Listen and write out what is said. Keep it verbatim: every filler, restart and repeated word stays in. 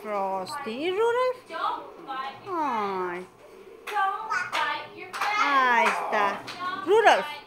Frosty. Rudolph? Don't bite your Ai. Don't bite your Ahí está. Rudolph.